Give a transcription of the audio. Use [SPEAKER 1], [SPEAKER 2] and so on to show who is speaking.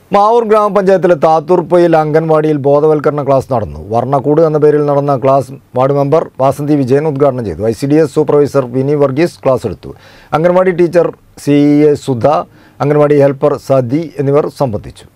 [SPEAKER 1] മാവൂർ ഗ്രാമപഞ്ചായത്തിലെ താത്തൂർപ്പൊയിൽ അംഗൻവാടിയിൽ ബോധവൽക്കരണ ക്ലാസ് നടന്നു. വർണ്ണക്കൂട് എന്ന പേരിൽ നടന്ന class ward member Vasanthi Vijayan ഉദ്ഘാടനം ചെയ്തു. ICDS supervisor Vini Varghese class എടുത്തു. Anganwadi teacher CA Sudha, anganwadi helper Sathi എന്നിവർ സംബന്ധിച്ചു.